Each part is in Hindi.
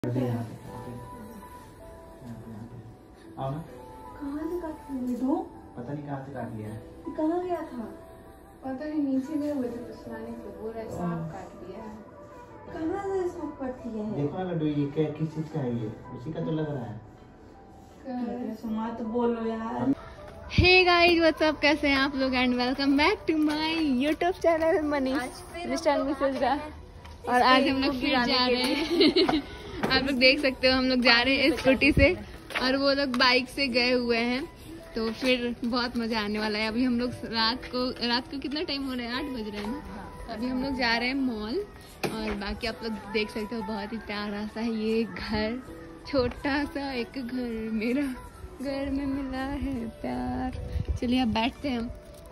आओ ना। कहाँ से काट लिया दो? पता नहीं कहाँ से काट लिया है। कहाँ गया था? पता नहीं, नीचे गए हुए थे पुष्पानी को बोल रहे सांप काट लिया है। कहाँ से सांप काट लिया है? देखो ना लड्डू, ये क्या किस चीज का है? ये उसी का तो लग रहा है। मत बोलो यार। हे गाइस व्हाट्स अप, कैसे हैं आप लोग and welcome back to my YouTube channel Manish Mr and Mrs रा। और आज हम लोग फिर जा रहे हैं आप लोग देख सकते हो हम लोग जा रहे हैं स्कूटी से और वो लोग बाइक से गए हुए हैं, तो फिर बहुत मजा आने वाला है। अभी हम लोग रात को कितना टाइम हो रहा है? 8 बज रहे हैं ना। अभी हम लोग जा रहे हैं मॉल और बाकी आप लोग देख सकते हो बहुत ही प्यारा सा ये घर, छोटा सा एक घर, मेरा घर में मिला है प्यार। चलिए अब बैठते हैं हम।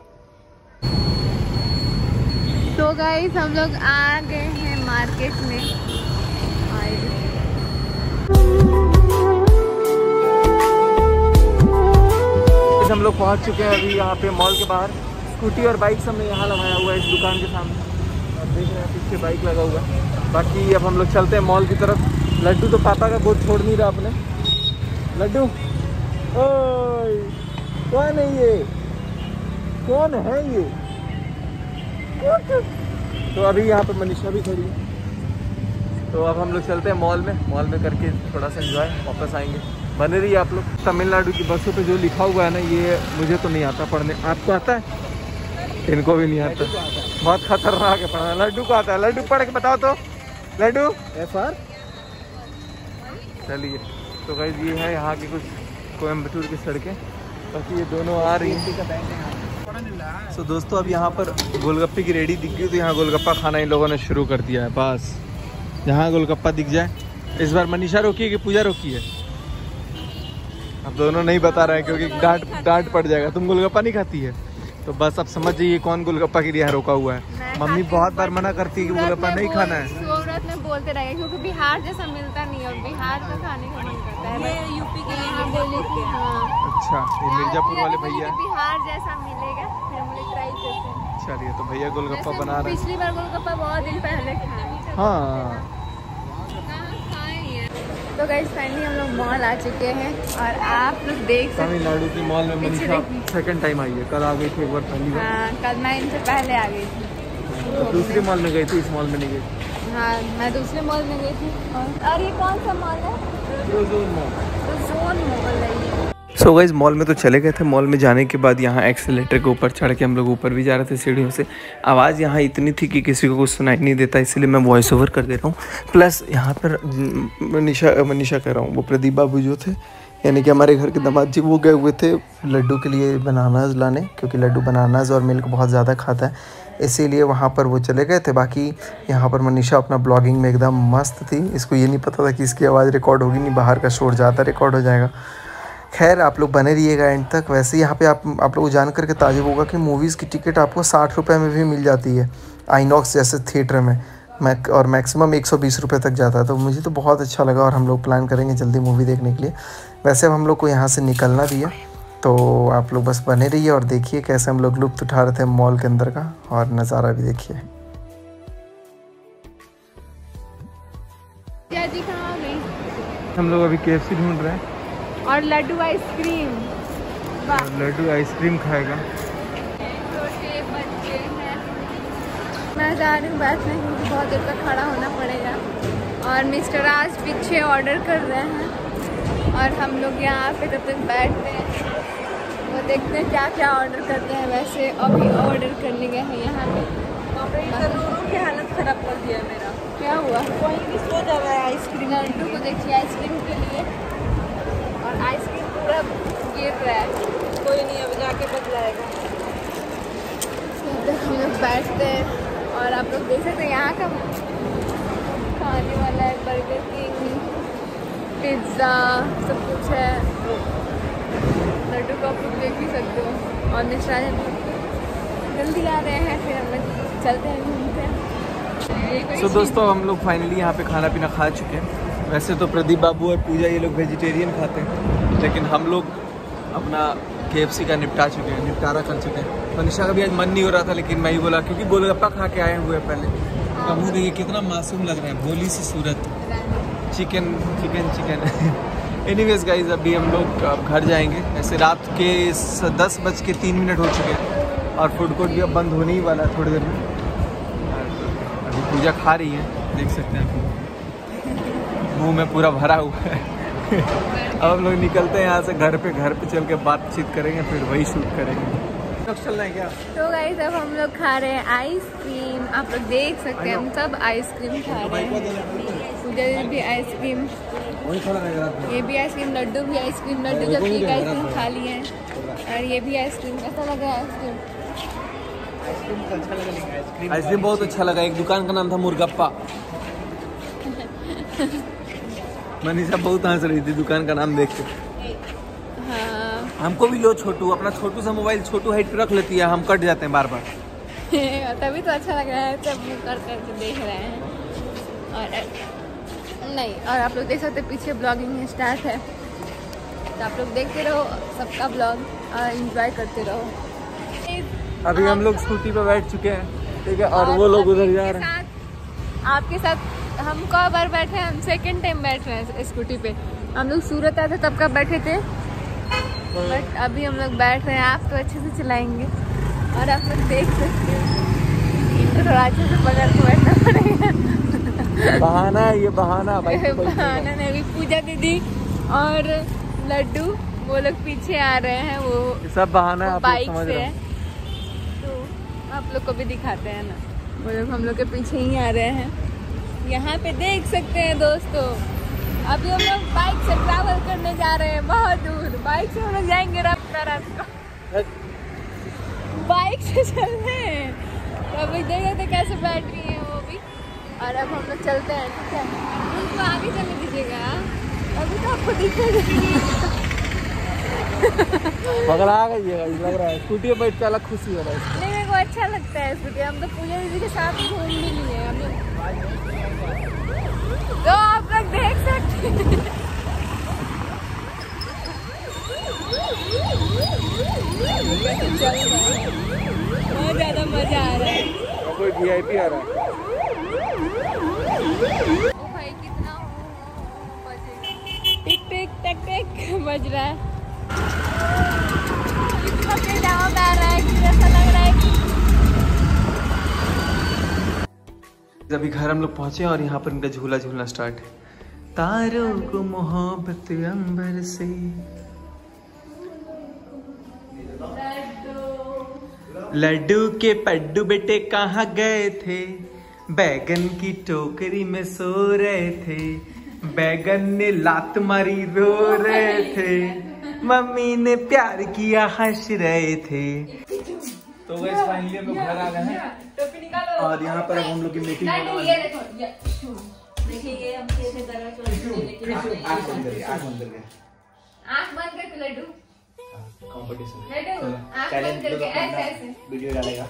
तो गाइस हम लोग आ गए हैं मार्केट में। हम लोग पहुंच चुके हैं अभी यहाँ पे मॉल के बाहर। स्कूटी और बाइक सब यहाँ लगाया हुआ है इस दुकान के सामने, और देख रहे हैं पीछे बाइक लगा हुआ है। बाकी अब हम लोग चलते हैं मॉल की तरफ। लड्डू तो पापा का गोद छोड़ नहीं रहा अपने। लड्डू ओए, कौन है ये? कौन है ये? तो अभी यहाँ पे मनीषा भी खड़ी है। तो अब हम लोग चलते हैं मॉल में करके थोड़ा सा एंजॉय, वापस आएंगे। बने रहिए आप लोग। तमिलनाडु की बसों पे जो लिखा हुआ है ना, ये मुझे तो नहीं आता पढ़ने। आपको आता है? इनको भी नहीं आता। बहुत खतरनाक है पढ़ना। लड्डू को आता है। लड्डू पढ़ के बताओ तो। लड्डू FR। चलिए, तो गाइस ये है यहाँ की कुछ कोयम्बटूर की सड़कें। बाकी ये दोनों आ रही हैं। तो दोस्तों अब यहाँ पर गोलगप्पे की रेडी दिख गई, तो यहाँ गोलगप्पा खाना इन लोगों ने शुरू कर दिया है। बस जहाँ गोलगप्पा दिख जाए। इस बार मनीषा रोकी है कि पूजा रोकी है? अब दोनों नहीं बता रहे हैं क्योंकि डांट पड़ जाएगा। तुम गोलगप्पा नहीं खाती है तो बस अब समझ जाइए कौन गोलगप्पा के लिए यहाँ रोका हुआ है। मम्मी बहुत बार मना करती है कि गोलगप्पा नहीं खाना है। सूरत में बोलते रहे क्योंकि बिहार जैसा मिलता नहीं है, बिहार का खाने का मन करता है। ये यूपी के यहाँ बोले थे। हाँ। अच्छा, ये मिर्जापुर वाले भैया बिहार जैसा मिलेगा, फिर हम लोग ट्राई करते हैं। चलिए, तो भैया गोलगप्पा बना रहे हैं। पिछली बार गोलगप्पा बहुत दिन पहले खाए। हाँ। तो गाइस फाइनली हम लोग मॉल आ चुके हैं और आप लोग देख सकते हैं तमिलनाडु की मॉल में मनीषा सेकंड टाइम आई है। कल आ गई थी एक बार पहली बार। हाँ, कल मैं इनसे पहले आ गई थी। तो दूसरे मॉल में गई थी, इस मॉल में नहीं गई। हाँ, मैं दूसरे मॉल में गई थी। और ये कौन सा मॉल है? Zone mall. जोन मॉल है ये। सो गाइस मॉल में तो चले गए थे। मॉल में जाने के बाद यहाँ एक्सीलेटर के ऊपर चढ़ के हम लोग ऊपर भी जा रहे थे सीढ़ियों से। आवाज़ यहाँ इतनी थी कि किसी को कुछ सुनाई नहीं देता, इसलिए मैं वॉइस ओवर कर दे रहा हूँ। प्लस यहाँ पर मनीषा कह रहा हूँ, वो प्रदीप बाबू जो थे, यानी कि हमारे घर के दामाद जी, वो गए हुए थे लड्डू के लिए बनानाज लाने, क्योंकि लड्डू बनानाज और मिल्क बहुत ज़्यादा खाता है, इसीलिए वहाँ पर वो चले गए थे। बाकी यहाँ पर मनीषा अपना ब्लॉगिंग में एकदम मस्त थी। इसको ये नहीं पता था कि इसकी आवाज़ रिकॉर्ड होगी नहीं, बाहर का शोर ज़्यादा रिकॉर्ड हो जाएगा। खैर आप लोग बने रहिएगा एंड तक। वैसे यहाँ पे आप लोग को जान करके ताजुब होगा कि मूवीज़ की टिकट आपको 60 रुपये में भी मिल जाती है, आईनॉक्स जैसे थिएटर में। और मैक्सिमम 120 रुपये तक जाता है। तो मुझे तो बहुत अच्छा लगा और हम लोग प्लान करेंगे जल्दी मूवी देखने के लिए। वैसे अब हम लोग को यहाँ से निकलना भी है, तो आप लोग बस बने रहिए और देखिए कैसे हम लोग लुत्फ़ उठा रहे थे मॉल के अंदर का, और नज़ारा भी देखिए। जी कहाँ गई? हम लोग अभी KFC ढूंढ रहे हैं और लड्डू आइसक्रीम। लड्डू आइसक्रीम खाएगा। छोटे बच्चे हैं। मैं जा रही हूँ बैठने क्योंकि बहुत देर तक खड़ा होना पड़ेगा। और मिस्टर आज पीछे ऑर्डर कर रहे हैं और हम लोग यहाँ पे तब तक बैठते हैं, वो देखते हैं क्या क्या ऑर्डर करते हैं। वैसे अभी ऑर्डर करने गए हैं यहाँ पे। दोनों की हालत खराब कर दिया मेरा। क्या हुआ? कोई भी सो जा रहा है आइसक्रीम। लड्डू को देखिए आइसक्रीम के लिए, और आइसक्रीम पूरा गिर रहा है। कोई नहीं, अब जाके बदलाएगा। हम लोग बैठते हैं और आप लोग देख सकते हैं यहाँ का खाने वाला है, बर्गर किंग, पिज्ज़ा, सब कुछ है। लड्डू को आप लोग देख ही सकते हो। और मिश्रा जल्दी आ रहे हैं, फिर हम लोग चलते हैं घूमते हैं। सो दोस्तों हम लोग फाइनली यहाँ पे खाना पीना खा चुके हैं। वैसे तो प्रदीप बाबू और पूजा ये लोग वेजिटेरियन खाते हैं, लेकिन हम लोग अपना KFC का निपटारा कर चुके हैं। मनीषा का भी आज मन नहीं हो रहा था, लेकिन मैं ही बोला क्योंकि गोलगप्पा खा के आए हुए पहले। तो मुँह देखिए कितना मासूम लग रहा है, भोली सी सूरत। Chicken chicken chicken. Anyways guys अभी हम लोग अब घर जाएंगे। ऐसे रात के 10:03 हो चुके हैं और फूड कोर्ट भी अब बंद होने ही वाला है थोड़ी देर में। अभी पूजा खा रही है, देख सकते हैं मुंह में पूरा भरा हुआ है। अब हम लोग निकलते हैं यहाँ से घर पे चल के बातचीत करेंगे, फिर वही शूट करेंगे। चल रहे हैं क्या? तो गाइस अब हम लोग खा रहे हैं आइसक्रीम। आप लोग देख सकते हैं हम सब आइसक्रीम खा रहे हैं। पूजा भी आइसक्रीम, ये भी आइसक्रीम, लड्डू भी आइसक्रीम, लड्डू जब की आइसक्रीम खा लिए हैं। और ये भी आइसक्रीम, कैसा लगा आइसक्रीम? आइसक्रीम बहुत अच्छा लगा। एक दुकान का नाम था मुर्गप्पा। मनीषा बहुत हंस रही थी दुकान का नाम देख के। हाँ। हमको भी लो छोटू, अपना छोटू सा मोबाइल छोटू हाइट पे रख लेती है, हम कट जाते हैं बार बार। तभी तो अच्छा लग रहा है, सब मुँह कर करके देख रहे हैं। और नहीं, और आप लोग देख सकते हैं पीछे ब्लॉगिंग स्टार्ट है, तो आप लोग देखते रहो सबका ब्लॉग और एंजॉय करते रहो। अभी हम लोग स्कूटी पे बैठ चुके हैं, ठीक है, और वो लोग उधर जा रहे हैं। आपके साथ हम कई बार बैठे हैं, हम सेकंड टाइम बैठ रहे हैं स्कूटी पे। हम लोग सूरत आए थे तब का बैठे थे, बट अभी हम लोग बैठ रहे हैं। आप तो अच्छे से चलाएंगे और आप लोग देख सकते हैं, तो थोड़ा अच्छे से पकड़ के बैठना पड़ेगा। बहाना है ये, बहाना बहाना नहीं। अभी पूजा दीदी और लड्डू वो लोग पीछे आ रहे हैं, वो सब बहाना है, बाइक से है। तो आप लोग को भी दिखाते हैं ना, वो लोग हम लोग के पीछे ही आ रहे हैं। यहाँ पे देख सकते हैं दोस्तों, अभी हम लोग बाइक से ट्रैवल करने जा रहे हैं बहुत दूर। बाइक से हम लोग जाएंगे रास्ता बाइक से चल रहे हैं। तो अभी देख रहे थे कैसे बैठ रही है वो भी। और अब हम लोग चलते हैं, ठीक है? उनको आगे चलने दीजिएगा, अभी तो आपको दिखेगा। पकड़ा गई लग रहा है, स्कूटी पे बैठ के अलग खुशी हो रहा है। नहीं, मेरे को अच्छा लगता है स्कूटी। हम तो पूजा दीदी के साथ घूम भी लिए हम लोग, तो आप लोग देख सकते हैं। बहुत ज्यादा मजा आ रहा है। कोई VIP आ रहा है। ओ भाई कितना टिक टिक टक टक बज रहा है। कितना तेज आवाज आ रहा है कि ऐसा लग रहा है कि अभी घर हम लोग पहुंचे और यहाँ पर इनका झूला झूलना स्टार्ट है। तारों को मोहब्बत अंबर से, लड्डू के पड्डू बेटे कहाँ गए थे? बैगन की टोकरी में सो रहे थे, बैगन ने लात मारी रो रहे थे, मम्मी ने प्यार किया हंस रहे थे। तो वैसे फाइनली हम लोग घर आ गए हैं और यहाँ पर अब हम लोग की मीटिंग होने वाली है। देखिए ये हम कैसे तरह से आँख बंद करके लड्डू कंपटीशन लड्डू आँख बंद करके ऐसे ऐसे वीडियो डालेगा।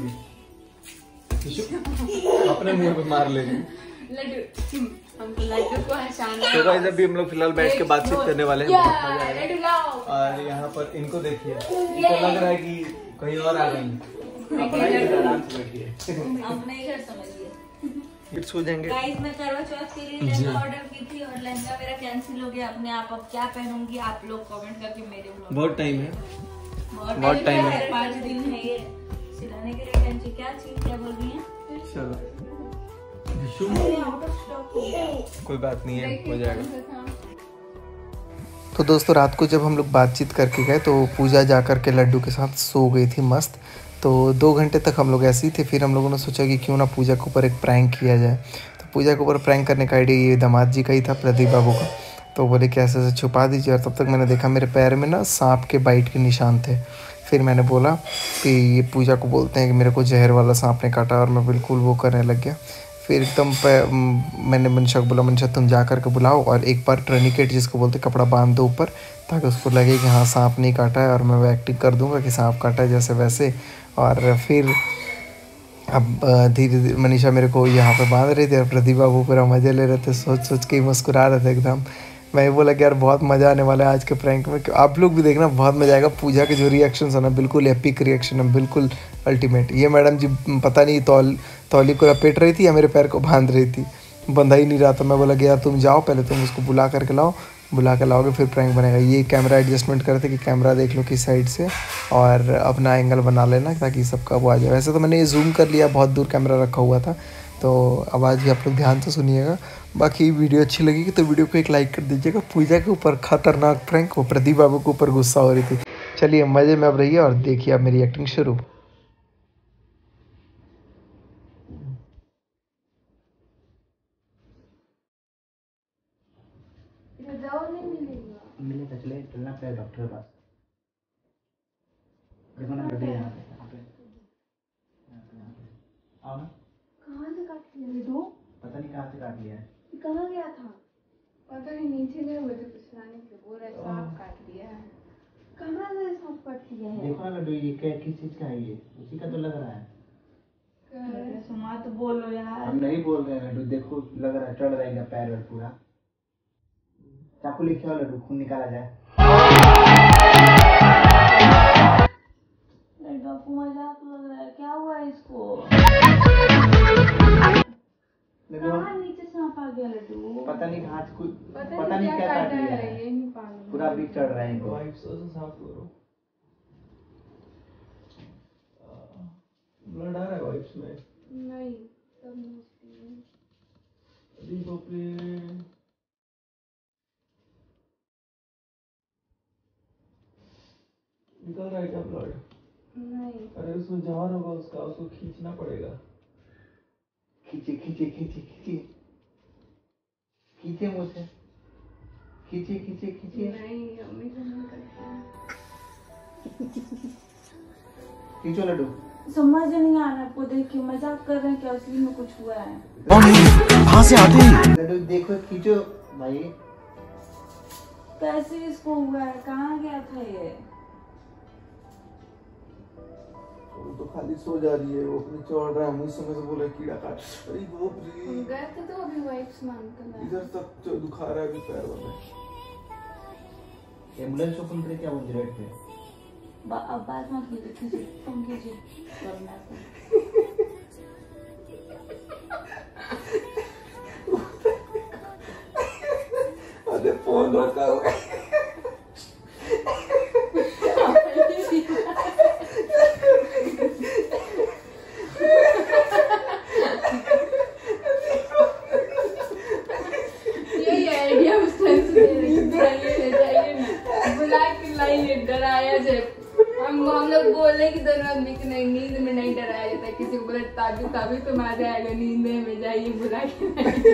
अपने मुंह पे मार ले लड्डू, हमको लड्डू को हंसाना। तो गाइस अभी हम लोग फिलहाल बैठ के बातचीत करने वाले हैं, बहुत मजा आएगा। लड्डू लाओ। और यहाँ पर इनको देखिए, इनको लग रहा है कि कहीं और आ गई। अपना ही घर आराम से बैठिए, अपने ही घर समझिए। फिर सो जाएंगे। गाइस मैं करवा चौथ के लिए लहंगा ऑर्डर की थी और लहंगा मेरा कैंसिल हो गया अपने आप। अब क्या पहनूंगी आप लोग कमेंट करके मेरे ब्लॉग। बहुत टाइम है, बहुत टाइम है, 5 दिन है ये सिलाने के लिए। कैंची क्या चीज क्या बोल रही है? चलो आउट ऑफ स्टॉक, कोई बात नहीं है, हो जाएगा। तो दोस्तों रात को जब हम लोग बातचीत करके गए तो पूजा जा कर के लड्डू के साथ सो गई थी मस्त। तो 2 घंटे तक हम लोग ऐसे ही थे। फिर हम लोगों ने सोचा कि क्यों ना पूजा के ऊपर एक प्रैंक किया जाए। तो पूजा के ऊपर प्रैंक करने का आइडिया ये दामाद जी का ही था, प्रदीप बाबू का। तो बोले कि ऐसे छुपा दीजिए। और तब तक मैंने देखा मेरे पैर में ना सांप के बाइट के निशान थे। फिर मैंने बोला कि ये पूजा को बोलते हैं कि मेरे को जहर वाला सांप ने काटा, और मैं बिल्कुल वो करने लग गया। फिर एकदम मैंने मनशा को बोला, मनशा तुम जा कर के बुलाओ और एक बार टर्निकेट जिसको बोलते कपड़ा बांध दो ऊपर, ताकि उसको लगे कि हाँ सांप नहीं काटा है, और मैं वो एक्टिंग कर दूंगा कि सांप काटा है जैसे वैसे। और फिर अब धीरे धीरे मनीषा मेरे को यहाँ पे बांध रही थी और प्रदीप बाबू पूरा मज़े ले रहे थे, सोच सोच के ही मुस्कुरा रहे थे एकदम। मैं बोला कि यार बहुत मज़ा आने वाला है आज के प्रैंक में, आप लोग भी देखना बहुत मज़ा आएगा। पूजा के जो रिएक्शंस है ना बिल्कुल एपिक रिएक्शन है, बिल्कुल अल्टीमेट। ये मैडम जी पता नहीं तौली को लपेट रही थी या मेरे पैर को बांध रही थी, बंधा ही नहीं रहा, तो मैं बोला कि यार तुम जाओ पहले, तुम उसको बुला करके लाओ, बुला के लाओगे फिर प्रैंक बनेगा। ये कैमरा एडजस्टमेंट करते कि कैमरा देख लो किस साइड से और अपना एंगल बना लेना ताकि सबका वो आ जाए। वैसे तो मैंने ये जूम कर लिया, बहुत दूर कैमरा रखा हुआ था, तो आवाज़ भी आप लोग ध्यान से सुनिएगा। बाकी वीडियो अच्छी लगेगी तो वीडियो को एक लाइक कर दीजिएगा। पूजा के ऊपर खतरनाक प्रैंक, वो प्रदीप बाबू के ऊपर गुस्सा हो रही थी। चलिए मज़े में अब रहिए और देखिए अब मेरी एक्टिंग शुरू। मिलेगा, चले चलना पड़ेगा डॉक्टर के पास। देखो ना गड्ढे यहाँ पे आओ ना। कहाँ से काट लिया दो? पता नहीं कहाँ से काट लिया है। कहाँ गया था? पता नहीं, नीचे गए हुए थे पिछलाने के, बोल रहे सांप काट लिया है। कहाँ से सांप काट लिया है? देखो ना लड्डू, ये क्या किस चीज का है? ये उसी का तो लग रहा है। सुमा तो बोलो यार। हम नहीं बोल रहे हैं लड्डू, देखो लग रहा है चढ़ रहेगा पैर वैर पूरा। चाकू लेके आओ लड्डू, खून निकाला जाए। लड्डू को मजाक लग रहा है, क्या हुआ इसको? कहाँ नीचे सांप आ गया लड्डू? पता नहीं कहाँ से पता नहीं क्या काट लिया है, पूरा भी चढ़ रहा है इनको। ब्लड आ रहा है वाइप्स में? नहीं, तब नहीं। अरे बाप रे, निकल रहा है क्या ब्लड? नहीं। अरे उसमें जवान होगा उसका, उसको खींचना पड़ेगा। खींचे खींचे खींचे खींचे खींचे मुझसे, खींचे खींचे खींचे। नहीं, अम्मी को नहीं करती। खींचो लड्डू। समझ नहीं आ रहा, आपको देख के मजाक कर रहे हैं क्या? असली में कुछ हुआ है? कहाँ से आते हैं लड्डू? देखो खींचो भाई। कैसे इसको हुआ है? कहाँ गया था ये? वो तो खाली सो जा रही है, वो अपने चढ़ रहा है, मुझ समय से बोला कीड़ा काट। अरे बाप रे, हम गए थे तो अभी वाइप्स मांगते इधर तक जो दुखा रहा है अभी पैर में। एम्बुलेंस ओपन करे क्या 108 पे? अब बात मत कीजिए, फोन कीजिए वरना अरे फोन रखा हुआ है। यही आइडिया उस टाइम से दे रही थी, जाइए ना, बुला के लाइए, डराया जाए। हम लोग बोले कि दोनों आदमी की नहीं, नींद में नहीं डराया जाता। किसी को बोले ताबी तुम आ जाएगा नींद में, जाइए बुला के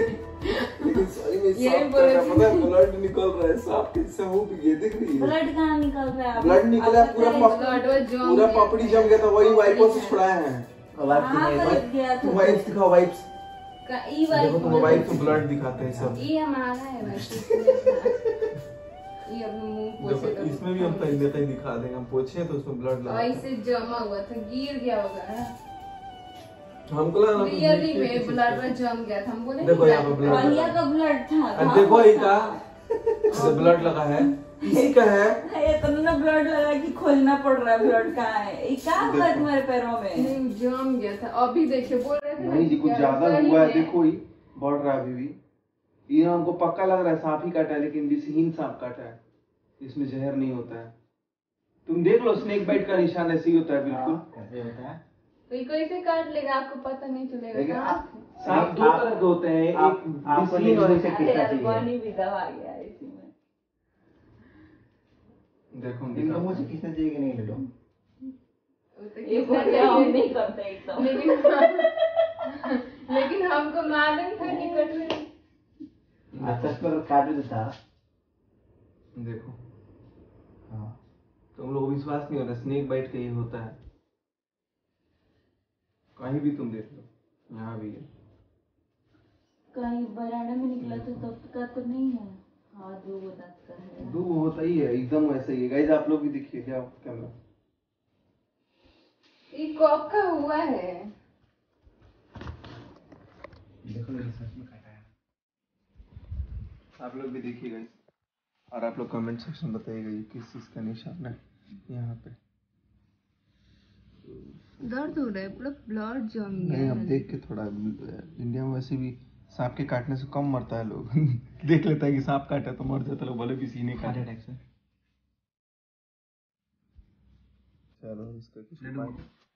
ये बोले ब्लड निकल रहा है, सांप कैसे हो भी ये दिख रही है। ब्लड कहाँ निकल रहा है? ब्लड निकला पूरा, पूरा पापड़ी जम गया था, वही वाइपर से छुड़ाया है। वाइप्स दिखाओ, वाइप्स देखो, तुम वाइप्स में ब्लड दिखाते हैं सब। ये हमारा है वैसे। ये अपने मुंह पोछे तो इसमें भी हम कहीं कहीं दिखा देंगे, हम पोछे तो उसमें ब्लड लगा। ऐसे जमा हुआ था, गिर गया होगा। हमको लगा रियली में ब्लड में जम गया था। हम बोले देखो यहाँ पे ब्लड, भैया का ब्लड था। देखो ये का ब्लड लगा है, इसी का है। ये तो ना ब्लड लगा कि खोजना पड़ रहा है, ब्लड कहाँ है? ये क्या हुआ तुम्हारे पैरों में? नहीं, जम गया था। अभी देखिए बोल रहे थे ना नहीं जी, कुछ क्या ज्यादा सही हुआ है। में। देखो ये बढ़ रहा है अभी भी। ये हमको पक्का लग रहा है सांप ही काटा है, लेकिन विषहीन सांप काटा है, इसमें जहर नहीं होता है। तुम देख लो, स्नेक बाइट का निशान ऐसे ही होता है, बिल्कुल कैसे होता है। तो ये कैसे काट लेगा? आपको पता नहीं चलेगा। सांप दो तरह के होते हैं, एक विषहीन और एक खींचना चाहिए। पानी भी दबा गया इसी में। देखो इनको मुझे खींचना चाहिए कि नहीं लड्डू? ये हम नहीं करते एकदम। लेकिन हमको मालूम था कि कट अच्छा पर काट देता। देखो हाँ, तुम लोग को विश्वास नहीं हो रहा, स्नेक बाइट का ये होता है। कहीं भी तुम देख लो, यहाँ भी है। कहीं बराना में निकला तो तब का तो नहीं है। हाँ, दो दांत का है। दो होता ही है, एकदम वैसे ही है। गाइस आप लोग भी देखिए क्या कैमरा। ये कब का हुआ है? देखो ये सच में काटा है। आप लोग भी देखिएगा और आप लोग कमेंट सेक्शन में बताइएगा ये किस चीज का निशान है। यहाँ पे दर्द हो रहा है, पूरा ब्लड जम गया नहीं, है। अब देख के थोड़ा इंडिया में वैसे भी सांप के काटने से कम मरता है लोग। देख लेता है कि सांप काटा तो मर जाता है लोग, बोले किसी ने काटा। चलो इसका कुछ